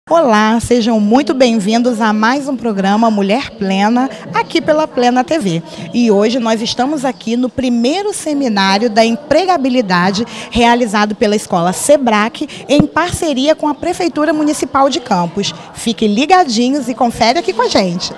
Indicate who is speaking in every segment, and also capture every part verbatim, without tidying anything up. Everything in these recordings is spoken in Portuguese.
Speaker 1: Olá, sejam muito bem-vindos a mais um programa Mulher Plena, aqui pela Plena T V. E hoje nós estamos aqui no primeiro seminário da empregabilidade realizado pela Escola SEBRAC em parceria com a Prefeitura Municipal de Campos. Fiquem ligadinhos e confere aqui com a gente.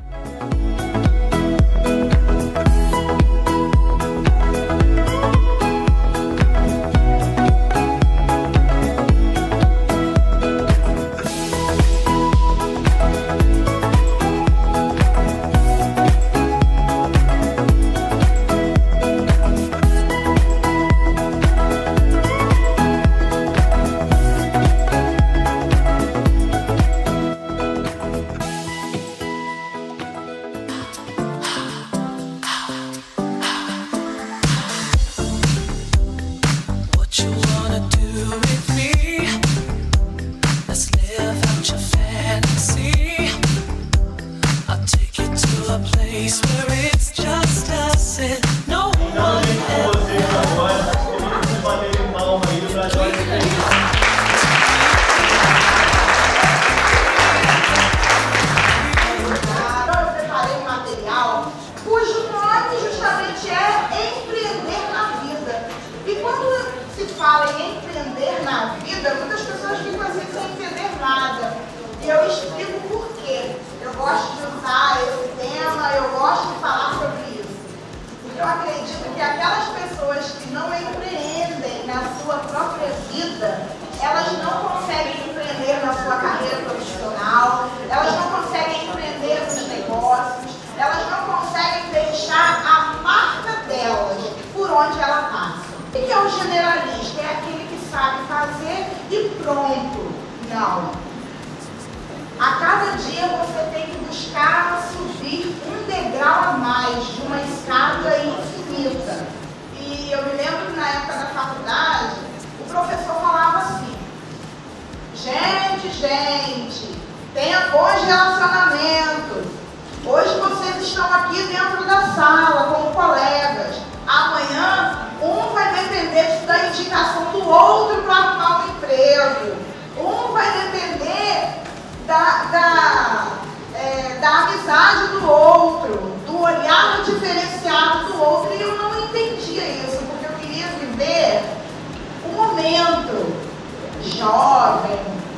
Speaker 2: Elas não conseguem empreender na sua carreira profissional, elas não conseguem empreender nos negócios, elas não conseguem deixar a marca delas por onde ela passa. O que é o generalista? É aquele que sabe fazer e pronto. Não. A cada dia você tem que buscar subir um degrau a mais de uma escada infinita. E eu me lembro que na época da faculdade, o professor falava assim: gente, gente, tenha bons relacionamentos. Hoje vocês estão aqui dentro da sala como colegas. Amanhã, um vai depender da indicação do outro para arrumar um emprego. Um vai depender da, da, é, da amizade do outro, do olhar diferenciado do outro. E eu não entendia isso, porque eu queria viver um momento jovem.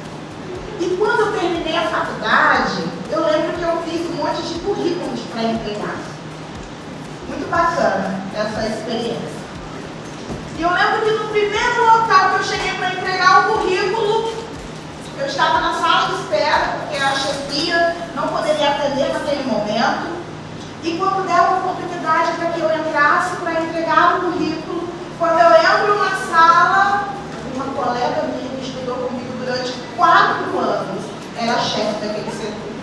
Speaker 2: E quando eu terminei a faculdade, eu lembro que eu fiz um monte de currículos para entregar. Muito bacana essa experiência. E eu lembro que no primeiro local que eu cheguei para entregar o currículo, eu estava na sala de espera, porque a chefia não poderia atender naquele momento. E quando deram a oportunidade para que eu entrasse para entregar o currículo, quando eu entro na sala, uma colega minha que estudou comigo durante quatro anos era chefe daquele setor.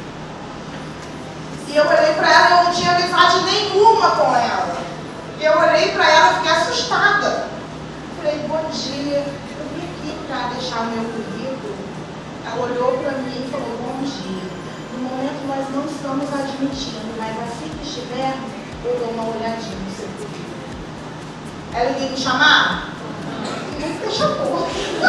Speaker 2: E eu olhei para ela e eu não tinha amizade nenhuma com ela. E eu olhei para ela e fiquei assustada. Falei: bom dia, eu vim aqui para deixar o meu currículo. Ela olhou para mim e falou: bom dia. No momento nós não estamos admitindo, mas assim que estiver, eu dou uma olhadinha no seu currículo. Ela iria me chamar? Nunca chamou.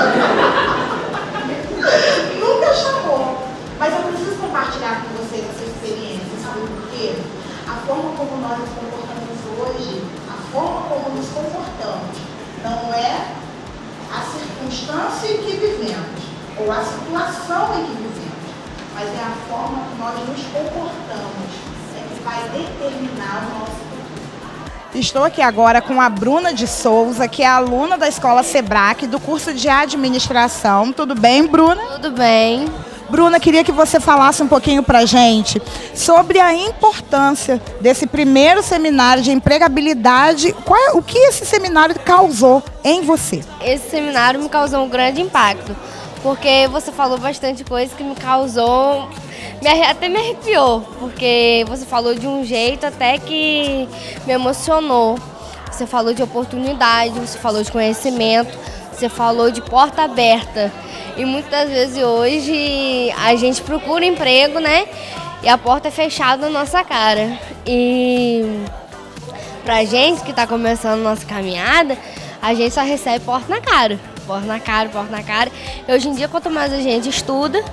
Speaker 2: Nunca chamou. Mas eu preciso compartilhar com vocês essa experiência, sabe por quê? A forma como nós nos comportamos hoje, a forma como nos comportamos, não é a circunstância em que vivemos, ou a situação em que vivemos, mas é a forma que nós nos comportamos, é que vai determinar o nosso futuro.
Speaker 1: Estou aqui agora com a Bruna de Souza, que é aluna da Escola SEBRAC, do curso de Administração. Tudo bem, Bruna?
Speaker 3: Tudo bem.
Speaker 1: Bruna, queria que você falasse um pouquinho para a gente sobre a importância desse primeiro seminário de empregabilidade. Qual é, o que esse seminário causou em você?
Speaker 3: Esse seminário me causou um grande impacto, porque você falou bastante coisa que me causou, me, até me arrepiou, porque você falou de um jeito até que me emocionou. Você falou de oportunidade, você falou de conhecimento, você falou de porta aberta. E muitas vezes hoje a gente procura emprego, né? E a porta é fechada na nossa cara. E pra gente que está começando nossa caminhada, a gente só recebe porta na cara. Porta na cara, porta na cara. E hoje em dia, quanto mais a gente estuda,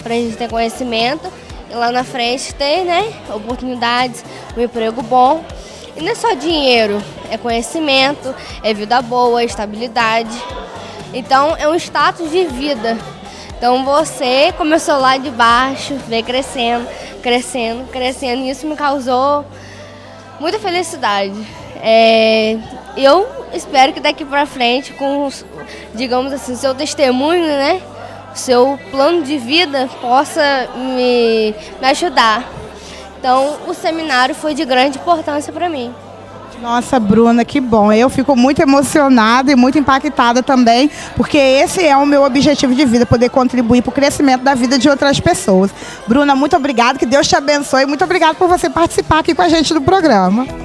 Speaker 3: para a gente ter conhecimento e lá na frente ter, né, oportunidades, um emprego bom. E não é só dinheiro, é conhecimento, é vida boa, estabilidade. Então é um status de vida. Então você começou lá de baixo, veio crescendo, crescendo, crescendo, e isso me causou muita felicidade. É, eu espero que daqui para frente, com, digamos assim, seu testemunho, né, seu plano de vida possa me, me ajudar. Então o seminário foi de grande importância para mim.
Speaker 1: Nossa, Bruna, que bom. Eu fico muito emocionada e muito impactada também, porque esse é o meu objetivo de vida, poder contribuir para o crescimento da vida de outras pessoas. Bruna, muito obrigada, que Deus te abençoe. Muito obrigada por você participar aqui com a gente do programa.